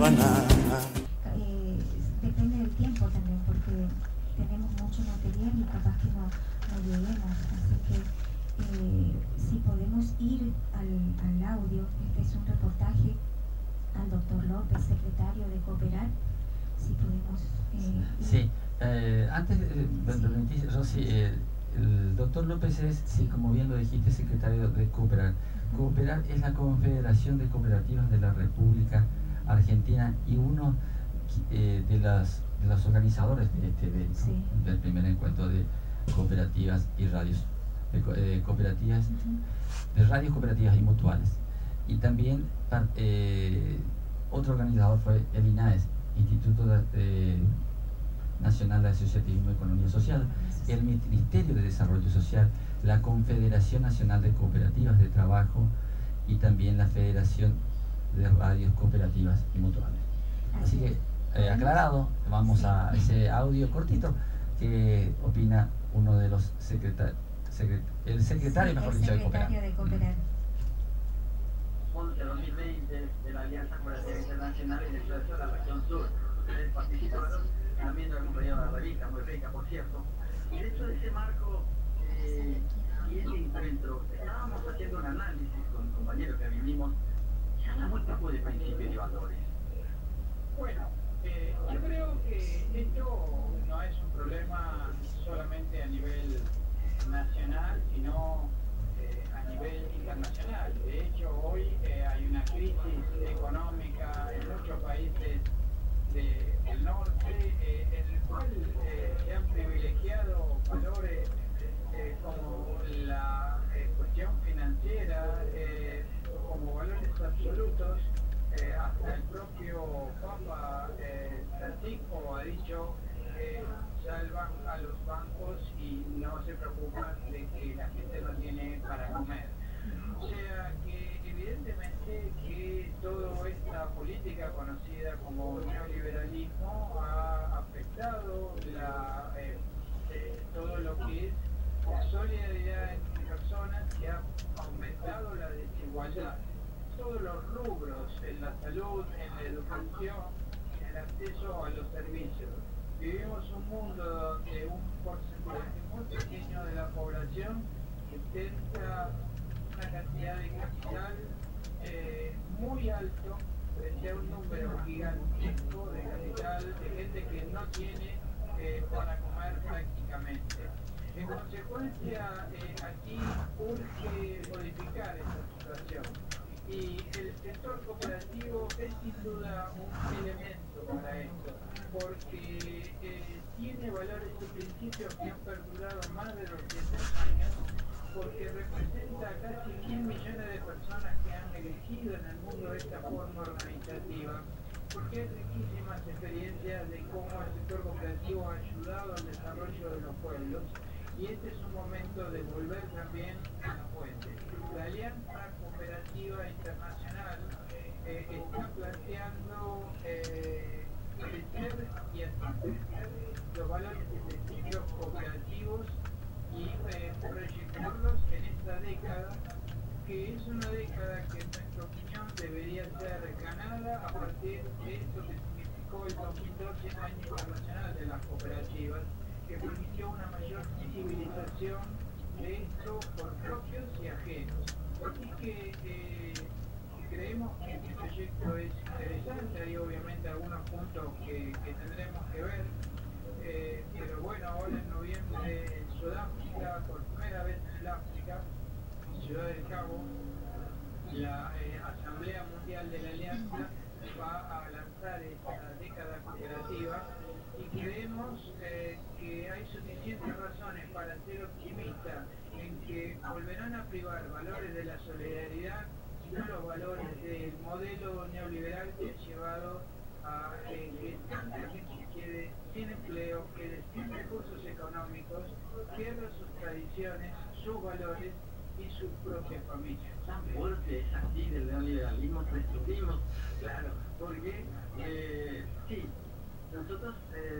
banana. Depende del tiempo también, porque tenemos mucho material y capaz que no lleguemos, así que si podemos ir al audio. Este es un reportaje al doctor López, secretario de Cooperar, si podemos sí, antes de Rosy, el doctor López es, sí, como bien lo dijiste, secretario de Cooperar. Cooperar es la Confederación de Cooperativas de la República Argentina y uno de los organizadores de este evento, sí, del primer encuentro de cooperativas y radios, cooperativas, de radios cooperativas y mutuales. Y también otro organizador fue el INAES, Instituto Nacional de Asociativismo y Economía Social, el Ministerio de Desarrollo Social, la Confederación Nacional de Cooperativas de Trabajo y también la Federación de Radios Cooperativas y Mutuales. Así que, aclarado, vamos a ese audio cortito que opina uno de los secretarios, el secretario, sí, mejor dicho, de Cooperar. 2020 de la Alianza Cooperativa Internacional y del Tercio de la Región Sur. Ustedes participaron también de algún periodo de la revista, muy rica, por cierto. Y dentro de ese marco y ese encuentro, estábamos haciendo un análisis con compañeros que vivimos, se habla muy poco de principios y valores. Bueno, yo creo que esto no es un problema solamente a nivel nacional, sino a nivel internacional. De hecho, hoy hay una crisis económica en muchos países del norte, en el cual se han privilegiado valores como la cuestión financiera, como valores absolutos. Hasta el propio Papa Francisco ha dicho salvan a los bancos y no se preocupan de que la gente no tiene para comer. O sea que evidentemente que toda esta política conocida como neoliberalismo ha afectado todo lo que es la solidaridad entre personas, que ha aumentado la desigualdad. Todos los rubros, en la salud, en la educación, en el acceso a los servicios. Vivimos un mundo donde un porcentaje muy pequeño de la población ostenta una cantidad de capital muy alto frente a un número gigantesco de capital de gente que no tiene para comer prácticamente. En consecuencia, aquí urge modificar esa situación. Y el sector cooperativo es sin duda un elemento para esto, porque tiene valores y principios que han perdurado más de 200 años, porque representa casi 100 millones de personas que han elegido en el mundo esta forma organizativa, porque hay riquísimas experiencias de cómo el sector cooperativo ha ayudado al desarrollo de los pueblos. Y este es un momento de volver también a la fuente. La Alianza Cooperativa Internacional está planteando crecer y hacer crecer los valores y principios cooperativos y proyectarlos en esta década, que es una década que en nuestra opinión debería ser ganada a partir de esto que significó el 2012 Año Internacional de las Cooperativas, que permitió una mayor visibilización de esto por propios y ajenos. Así que creemos que este proyecto es interesante. Hay obviamente algunos puntos que tendremos que ver, pero bueno, ahora en noviembre en Sudáfrica, por primera vez en el África, en Ciudad del Cabo, la Asamblea Mundial de la Alianza va a lanzar esta década cooperativa y creemos que hay suficientes razones para ser optimistas en que volverán a privar valores de la solidaridad y no los valores del modelo neoliberal que ha llevado a que tanta gente quede sin empleo, quede sin recursos económicos, pierda sus tradiciones, sus valores y sus propias familias. Tan fuerte es así del neoliberalismo que destruimos, claro, porque sí, nosotros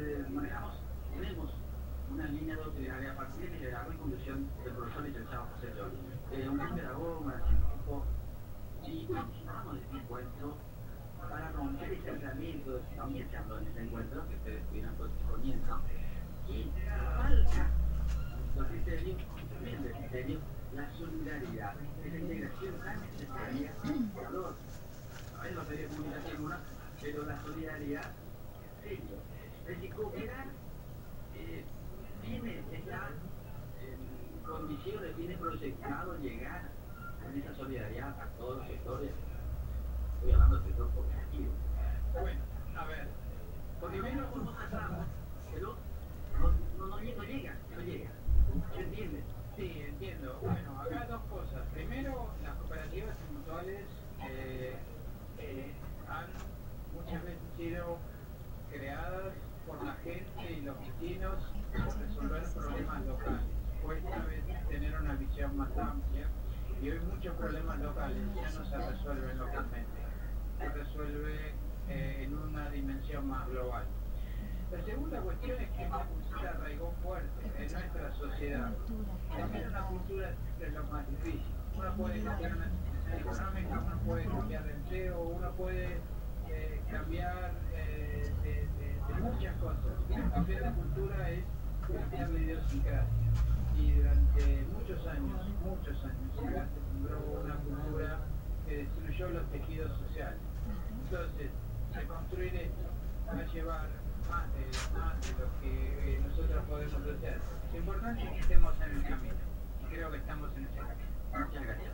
tenemos una línea doctrinaria a partir del liderazgo y conducción del profesor licenciado José Llori, un pedagogo, un científico, y participamos de este encuentro para romper ese aislamiento, también se habló en ese encuentro que ustedes estuvieron poniendo, y falta los criterios, la solidaridad, esa integración tan necesaria, valor. A ver, los medios de comunicación una, pero la solidaridad, en serio. Es decir, cooperar está en condiciones, tiene proyectado llegar con esa solidaridad a todos los sectores. Estoy hablando del sector cooperativo. Bueno, a ver, Primero uno tratamos, pero no llega. ¿Se entiende? Sí, entiendo. Bueno, acá dos cosas. Primero, las cooperativas mutuales han muchas veces sido creadas por la gente y los vecinos para resolver problemas locales. Cuesta a veces tener una visión más amplia y hoy muchos problemas locales ya no se resuelven localmente, se resuelve en una dimensión más global. La segunda cuestión es que una cultura arraigó fuerte en nuestra sociedad. Cambiar una cultura es lo más difícil. Uno puede cambiar una situación económica, uno puede cambiar de empleo, uno puede cambiar de muchas cosas. Pero cambiar de cultura es cambiar de idiosincrasia. Y durante muchos años acá se sembró una cultura que destruyó los tejidos sociales. Entonces, reconstruir esto va a llevar más de lo que nosotros podemos hacer. Lo importante es que estemos en el camino. Y creo que estamos en ese camino. Muchas gracias.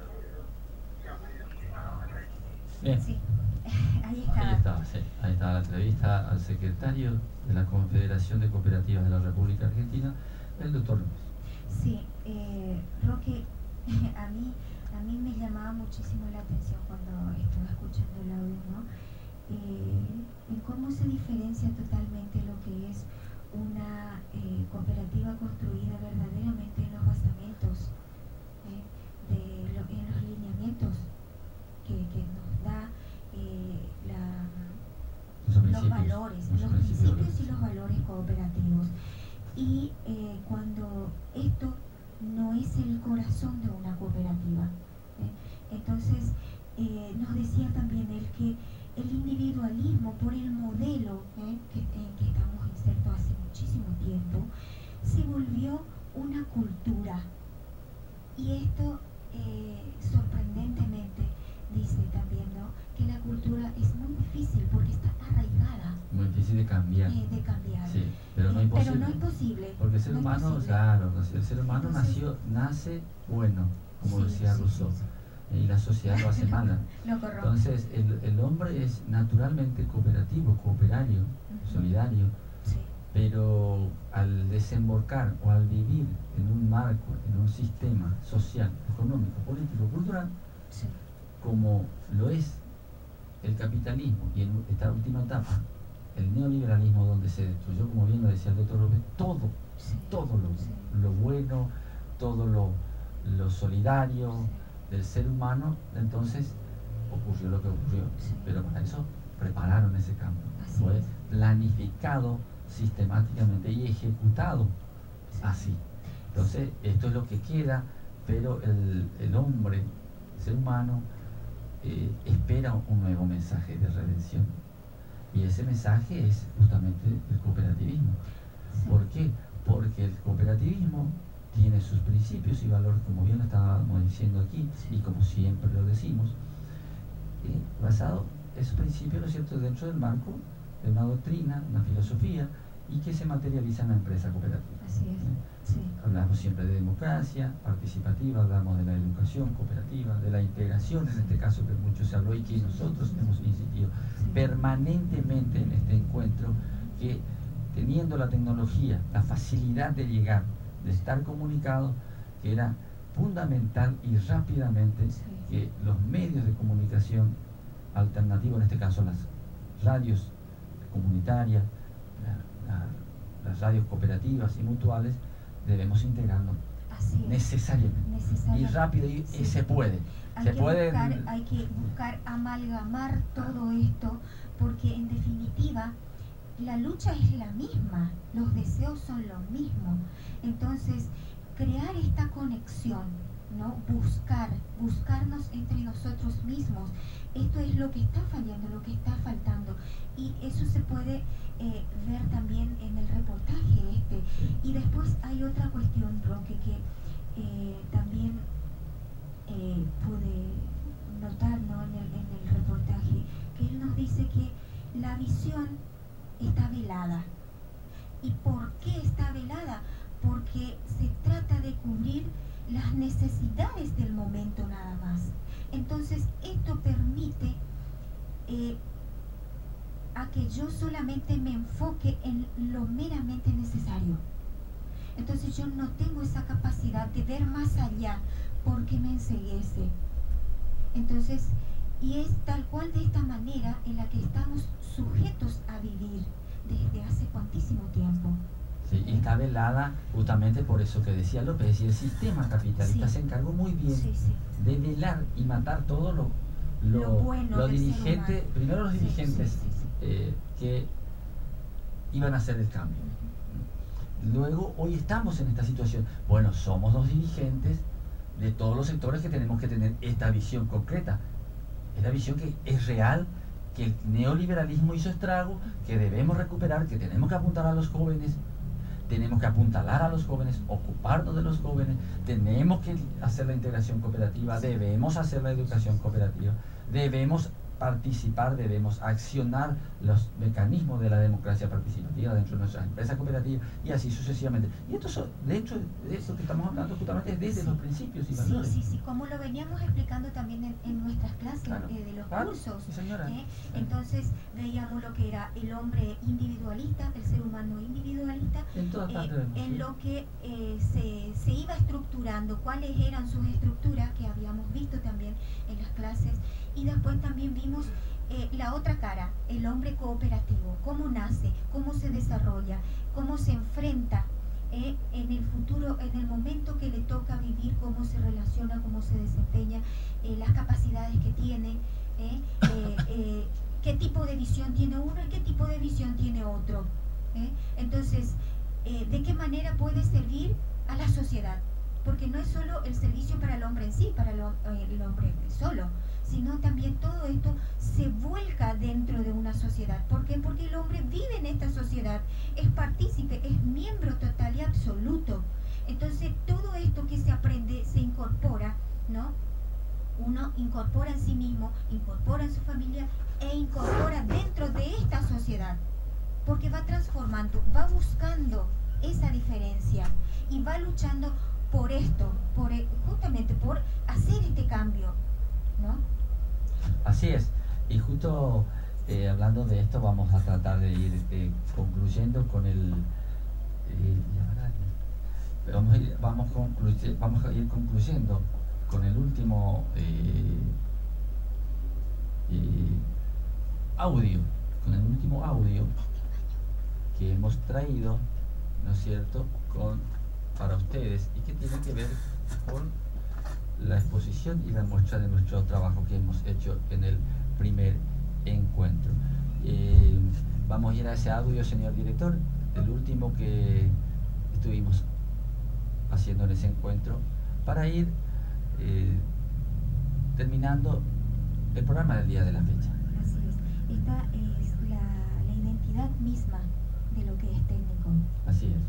Bien. Sí, ahí está. Ahí está la entrevista al secretario de la Confederación de Cooperativas de la República Argentina, el doctor López. Sí, Roque, a mí me llamaba muchísimo la atención cuando estaba escuchando el audio, ¿no? En cómo se diferencia totalmente lo que es una cooperativa construida verdaderamente en los basamentos, en los lineamientos que nos da los valores, los principios y los valores cooperativos. Y cuando esto no es el corazón de una cooperativa, entonces nos decía también él que el individualismo, por el modelo en que estamos insertos hace muchísimo tiempo, se volvió una cultura. Y esto sorprendentemente dice también, ¿no?, que la cultura es muy difícil porque está arraigada. Muy difícil de cambiar. Sí, pero no es imposible. Pero no es posible. Porque el ser humano, claro, el ser humano nace bueno, como decía Rousseau. Y la sociedad lo hace mala. Entonces el hombre es naturalmente cooperativo, cooperario, solidario, pero al desembocar o al vivir en un marco, en un sistema social, económico, político, cultural, como lo es el capitalismo y en esta última etapa el neoliberalismo, donde se destruyó, como bien lo decía el doctor López, todo lo bueno, todo lo solidario del ser humano. Entonces ocurrió lo que ocurrió, pero para eso prepararon ese cambio, fue planificado sistemáticamente y ejecutado así. Entonces esto es lo que queda, pero el hombre, el ser humano, espera un nuevo mensaje de redención, y ese mensaje es justamente el cooperativismo. ¿Por qué? Porque el cooperativismo tiene sus principios y valores, como bien lo estábamos diciendo aquí, y como siempre lo decimos, basado esos principios, ¿no es cierto?, dentro del marco de una doctrina, una filosofía, y que se materializa en la empresa cooperativa. Así es. Hablamos siempre de democracia participativa, hablamos de la educación cooperativa, de la integración, en este caso que mucho se habló y que nosotros hemos insistido permanentemente en este encuentro, que teniendo la tecnología, la facilidad de llegar, de estar comunicado, que era fundamental y rápidamente que los medios de comunicación alternativos, en este caso las radios comunitarias, las radios cooperativas y mutuales, debemos integrarnos necesariamente. Y rápido, y se puede. Hay que buscar amalgamar todo esto, porque en definitiva la lucha es la misma, los deseos son los mismos. Entonces, crear esta conexión ¿no? Buscarnos entre nosotros mismos. Esto es lo que está fallando, lo que está faltando. Y eso se puede ver también en el reportaje este. Y después hay otra cuestión, Roque, que también pude notar, ¿no? en el reportaje, que él nos dice que la visión está velada. ¿Y por qué está velada? Porque se trata de cubrir las necesidades del momento nada más. Entonces esto permite a que yo solamente me enfoque en lo meramente necesario. Entonces yo no tengo esa capacidad de ver más allá porque me enceguece. Entonces, y es tal cual de esta manera en la que estamos sujetos a vivir desde hace cuantísimo tiempo. Sí, y está velada justamente por eso que decía López, es decir, el sistema capitalista se encargó muy bien de velar y matar todo lo bueno los dirigentes, primero los dirigentes que iban a hacer el cambio. Luego, hoy estamos en esta situación. Bueno, somos los dirigentes de todos los sectores que tenemos que tener esta visión concreta, esta visión que es real, que el neoliberalismo hizo estrago, que debemos recuperar, que tenemos que apuntar a los jóvenes, tenemos que apuntalar a los jóvenes, ocuparnos de los jóvenes, tenemos que hacer la integración cooperativa, debemos hacer la educación cooperativa, debemos participar, debemos accionar los mecanismos de la democracia participativa dentro de nuestras empresas cooperativas y así sucesivamente. Y esto, de hecho, de eso que estamos hablando justamente desde los principios y valores. Sí, como lo veníamos explicando también en nuestras clases de los cursos. Sí, señora. Entonces veíamos lo que era el hombre individualista, el ser humano individualista, en lo que se iba estructurando, cuáles eran sus estructuras que habíamos visto también en las clases. Y después también vimos la otra cara, el hombre cooperativo, cómo nace, cómo se desarrolla, cómo se enfrenta en el futuro, en el momento que le toca vivir, cómo se relaciona, cómo se desempeña, las capacidades que tiene, qué tipo de visión tiene uno y qué tipo de visión tiene otro. Entonces, ¿de qué manera puede servir a la sociedad? Porque no es solo el servicio para el hombre en sí, para el hombre solo, sino también todo esto se vuelca dentro de una sociedad. ¿Por qué? Porque el hombre vive en esta sociedad, es partícipe, es miembro total y absoluto. Entonces todo esto que se aprende se incorpora, ¿no? Uno incorpora en sí mismo, incorpora en su familia e incorpora dentro de esta sociedad, porque va transformando, va buscando esa diferencia y va luchando por esto, justamente por hacer este cambio, ¿no? Así es, y justo hablando de esto vamos a tratar de ir concluyendo con vamos a ir concluyendo con el último audio que hemos traído, ¿no es cierto?, para ustedes, y que tiene que ver con la exposición y la muestra de nuestro trabajo que hemos hecho en el primer encuentro. Vamos a ir a ese audio, señor director, el último que estuvimos haciendo en ese encuentro, para ir terminando el programa del día de la fecha. Así es. Esta es la identidad misma de lo que es técnico. Así es.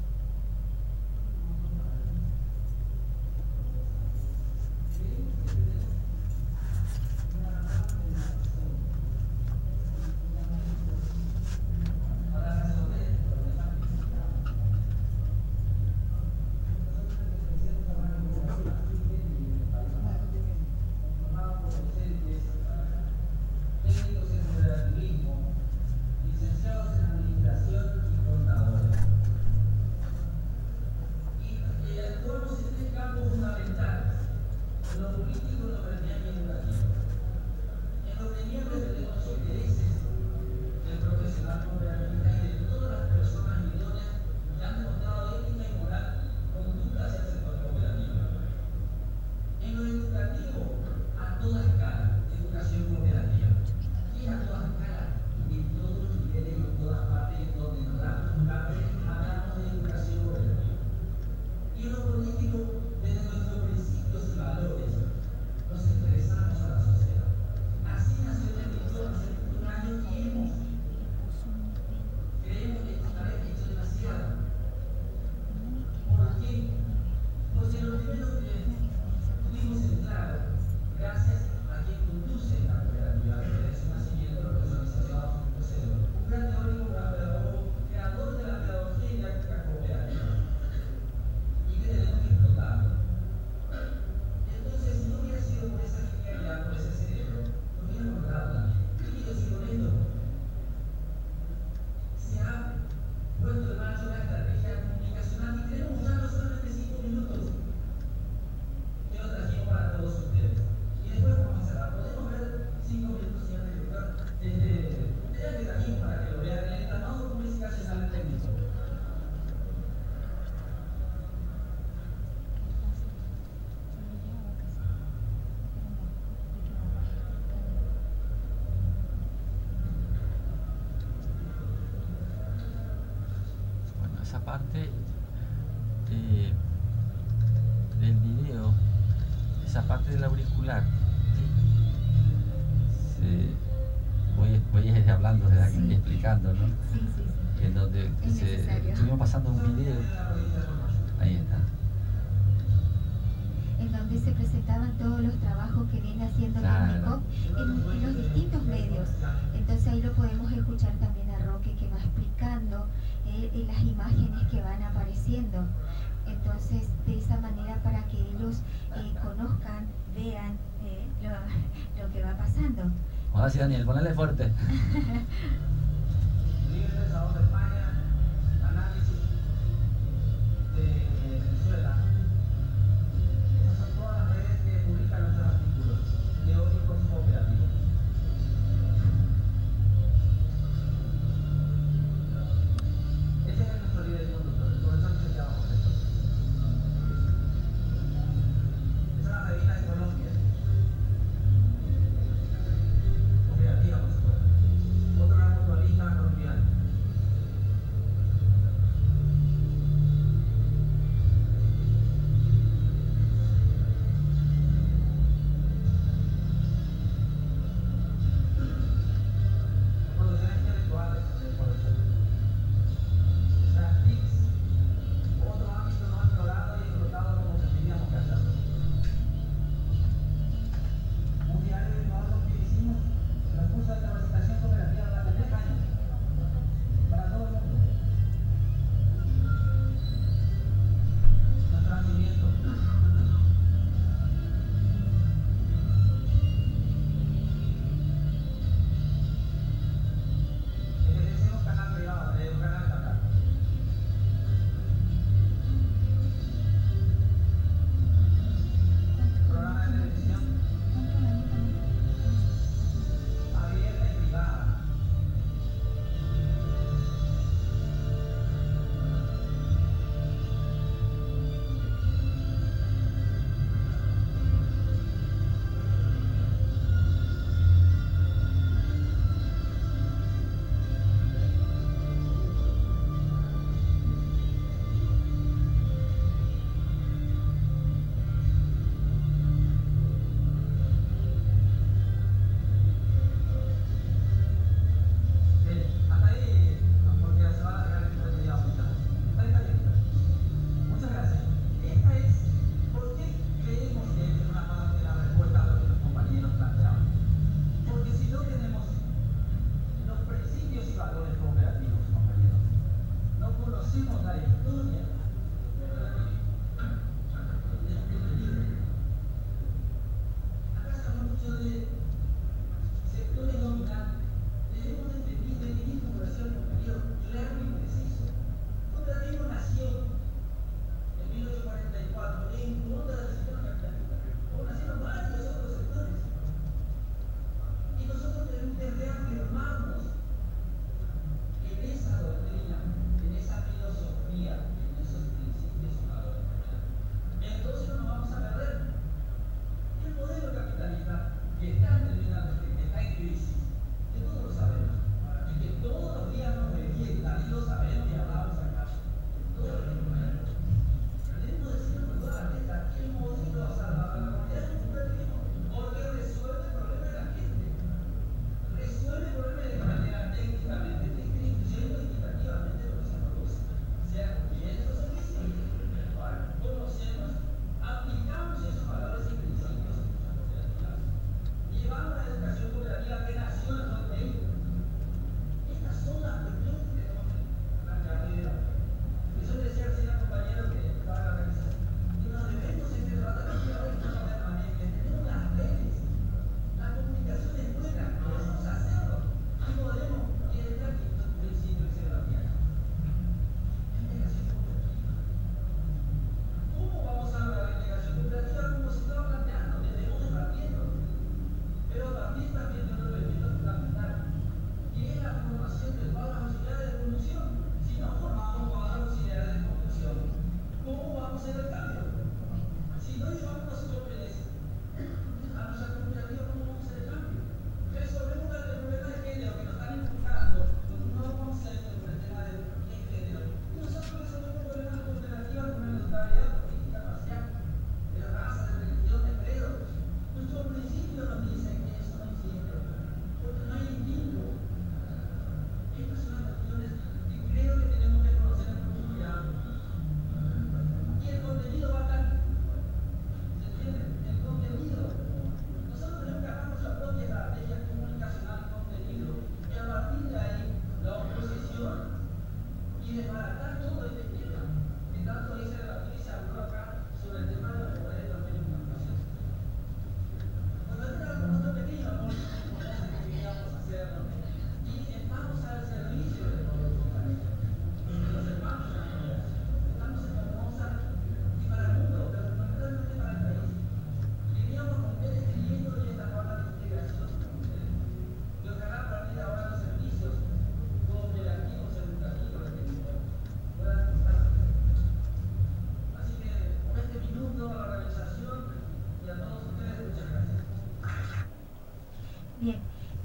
esa parte del video, esa parte del auricular, ¿sí? Voy a ir hablando de aquí, Sí. explicando, ¿no? Sí. En donde Es necesario. estuvimos pasando un video, ahí está. En donde se presentaban todos los trabajos que viene haciendo Claro. en los distintos medios. Entonces ahí lo podemos escuchar también a Roque, que va explicando las imágenes que van apareciendo. Entonces, de esa manera, para que ellos conozcan, vean lo que va pasando. Ahora sí, Daniel, ponele fuerte. Líderes de España, análisis de Venezuela. Esas son todas las redes que publican nuestros artículos teóricos y cooperativos. Ese es nuestro líder conductor, el profesor licenciado José. Esa es la revista de Colombia. Cooperativa, por supuesto. Otro gran mutualista colombiano.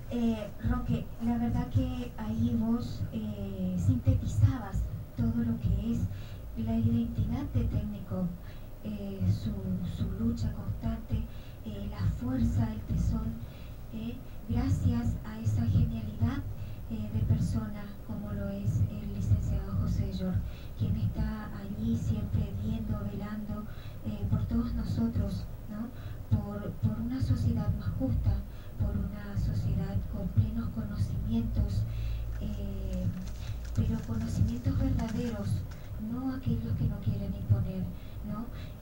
Roque, la verdad que ahí vos sintetizabas todo lo que es la identidad de técnico, su lucha constante, la fuerza, el tesón, gracias a esa genialidad de persona como lo es el licenciado José Llor, quien está allí siempre viendo, velando por todos nosotros, ¿no? por una sociedad más justa, por una sociedad con plenos conocimientos, pero conocimientos verdaderos, no aquellos que no quieren imponer, ¿no?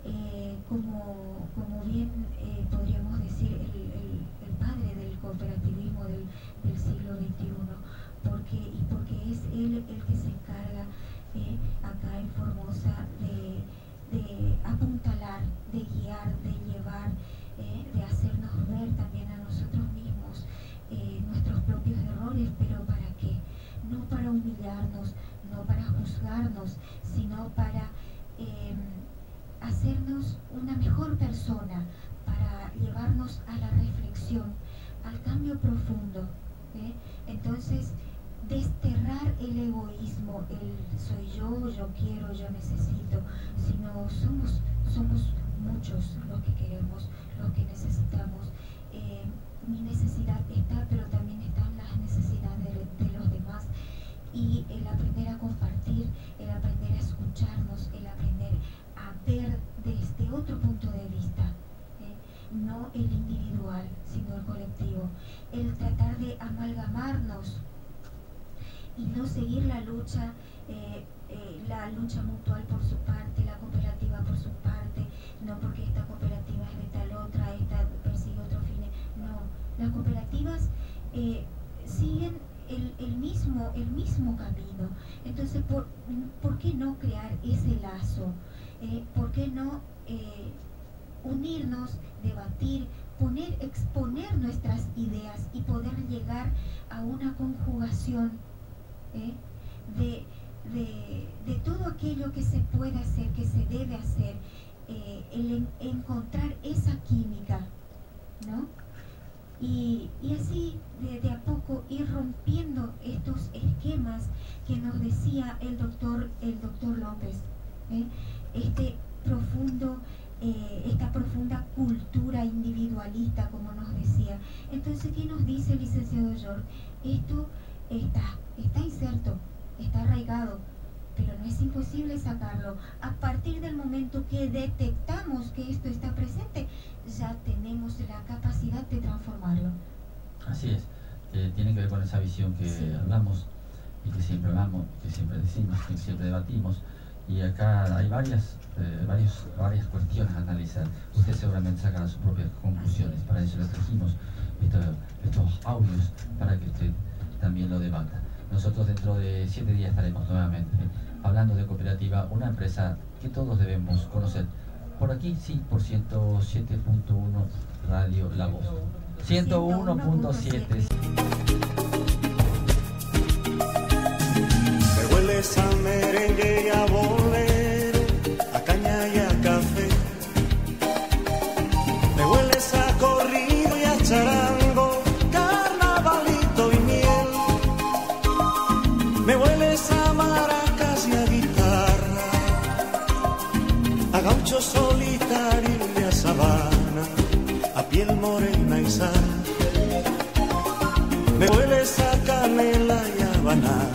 Como bien podríamos decir el padre del cooperativismo del siglo XXI, porque es él el que se encarga acá en Formosa de apuntalar, de guiar, de llevar, de hacernos ver también a nosotros mismos nuestros propios errores, pero ¿para qué? No para humillarnos, no para juzgarnos, sino para hacernos una mejor persona, para llevarnos a la reflexión, al cambio profundo. Entonces, desterrar el egoísmo, el soy yo quiero, yo necesito, sino somos muchos los que queremos, los que necesitamos. Mi necesidad está, pero también están las necesidades de los demás. Y el aprender a compartir, el aprender a escucharnos, el aprender a ver desde otro punto de vista, no el individual, sino el colectivo, el tratar de amalgamarnos y no seguir la lucha mutual por su parte, la cooperativa por su parte, no porque esta cooperativa es de tal otra, esta persigue otros fines, no, las cooperativas siguen el mismo camino. Entonces, ¿por qué no crear ese lazo? ¿Por qué no unirnos, debatir, exponer nuestras ideas y poder llegar a una conjugación de todo aquello que se puede hacer, que se debe hacer, el encontrar esa química, ¿no? Y así de a poco ir rompiendo estos esquemas que nos decía el doctor López, esta profunda cultura individualista, como nos decía. Entonces, ¿qué nos dice el licenciado Llor? Esto está inserto, está arraigado, pero no es imposible sacarlo. A partir del momento que detectamos que esto está presente, ya tenemos la capacidad de transformarlo. Así es, tiene que ver con esa visión que sí hablamos y que siempre hablamos, que siempre decimos, que siempre debatimos. Y acá hay varias cuestiones a analizar. Usted seguramente sacará sus propias conclusiones. Para eso le trajimos estos audios para que usted también lo debata. Nosotros dentro de 7 días estaremos nuevamente hablando de cooperativa, una empresa que todos debemos conocer. Por aquí sí, por 107.1 Radio La Voz. 101.7. Me hueles a merengue y a bolero, a caña y a café. Me hueles a corrido y a charango, carnavalito y miel. Me hueles a maracas y a guitarra, a gaucho solitario y a sabana, a piel morena y sal. Me hueles a canela y a banana,